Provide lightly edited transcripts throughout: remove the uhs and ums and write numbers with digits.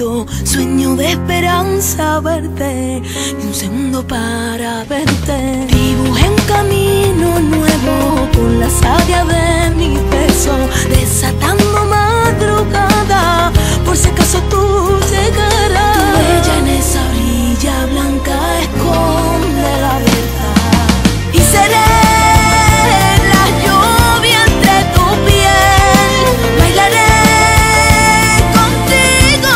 momento, sueño de esperanza verte, y un segundo para verte. Dibujé un camino nuevo con la savia de mi beso, desatando madrugada, por si acaso tú llegarás. Tu huella en esa orilla blanca esconde la verdad, y seré la lluvia entre tu piel, bailaré contigo,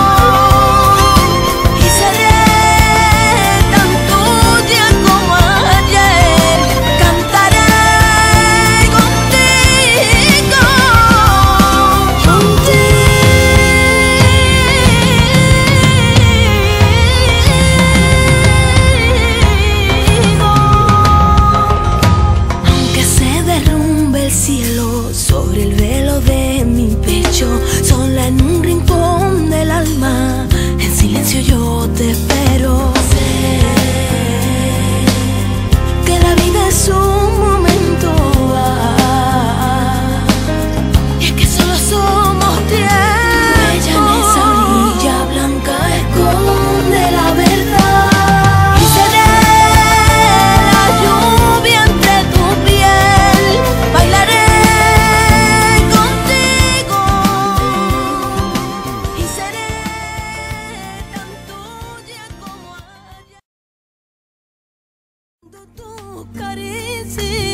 y seré tan tuya como ayer, cantaré contigo, aunque se derrumbe el cielo sobre el velo de mi pecho, sola en un rincón del alma, en silencio yo te espero. Sé que la vida es un momento, y es que solo somos tiempo. Ella en esa orilla blanca esconde la verdad, y seré la lluvia entre tu piel, bailaré contigo, y seré tan tuya como ayer. Tu caricia